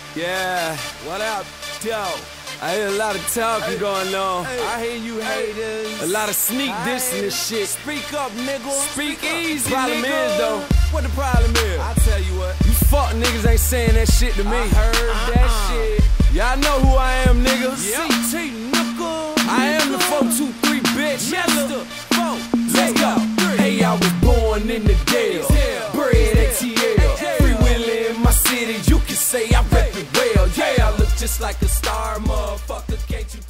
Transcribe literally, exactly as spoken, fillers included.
Yeah, what up, yo? I hear a lot of talking hey, going on. Hey, I hear you haters. A lot of sneak dissing and shit. Speak up, nigga. Speak, Speak easy, problem nigga. is, though. What the problem is? I'll tell you what. You fuck niggas ain't saying that shit to me. I heard uh-uh. that shit. Y'all know who I am, niggas. Yep. C T, nigga. I am the four two three bitch. Mister four, Let's go. Hey, I was born in the Dale. Bred A T L. Freewheeling in my city. You can say I rep it well. Yeah, I look just like a star, motherfucker. Can't you